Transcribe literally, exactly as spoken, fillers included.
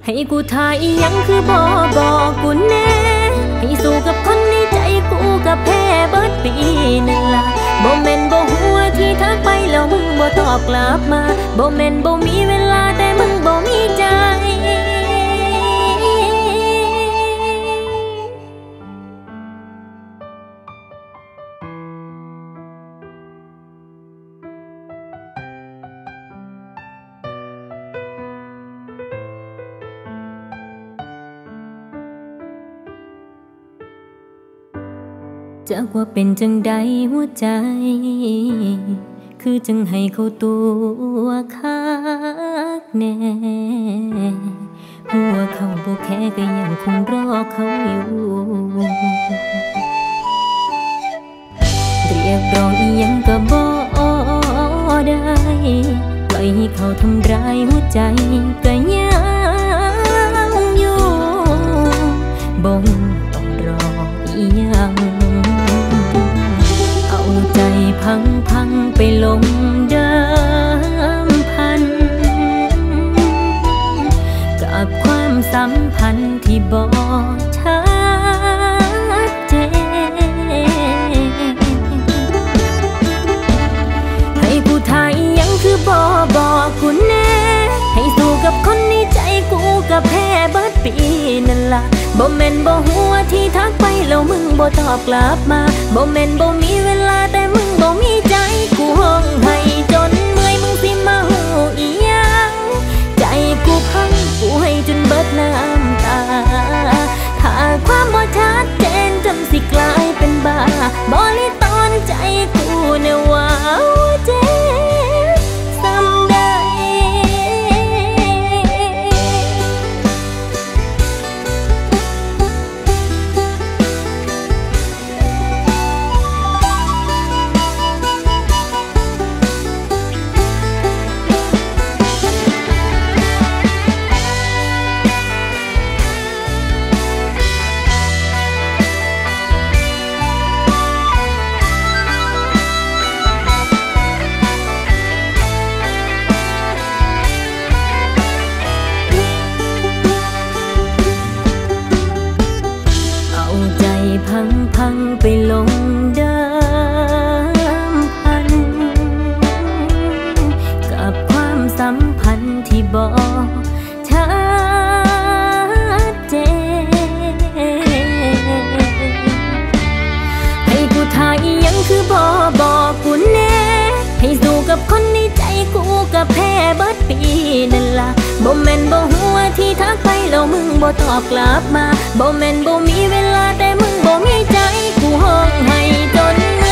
ให้กูทายอีหยังคือบ่บอกกูแน่ให้สู้กับคนในใจกูกับแพ้เบิดปีนั่นล่ะบ่แม่นบ่หัวที่ทักไปแล้วมึงบ่ตอบกลับมาบ่แม่นบ่มีเวลาแต่มึงบ่มีใจจากว่าเป็นจังใดหัวใจคือจังให้เขาตัวคักแน่หัวเขาบ่แค่ก็ยังคงรอเขาอยู่เรียกร้องอีหยังก็บ่ได้ปล่อยให้เขาทำร้ายหัวใจก็ยังอยู่บ่ต้องรออีหยังเอาใจพังพังไปลงเดิมพันกับความสัมพันธ์ที่บ่ชัดเจนให้กูทายยังคือบ่บอกกูแน่ให้สู้กับคนในใจกูกับแพ้เบิดปีนั่นล่ะบ่แม่นบ่หัวที่ทักไปแล้วมึงบ่ตอบกลับมาบ่แม่นบ่มีเวลาแต่มึงบ่มีใจกูห้องให้จนเมื่อยมึงสิมาหูอีหยังใจกูพังกูให้จนเบิดน้ำตาถ้าความบ่ชัดเจนจนสิกลายเป็นบ้าบ่ลิตอนใจกูเนี่ยว่าเจ็บซ้ำได้พังพังไปลงเดิมพันกับความสัมพันธ์ที่บ่ชัดเจนให้กูทายยังคือบ่บอกกูแน่ให้สู้กับคนในใจกูกับแพ้เบิดปีนั่นล่ะบ่แม่นบ่หัวที่ทักไปแล้วมึงบ่ตอบกลับมาบ่แม่นบ่มีเวลาแต่มึงบ่มีใจกูห้องให้จน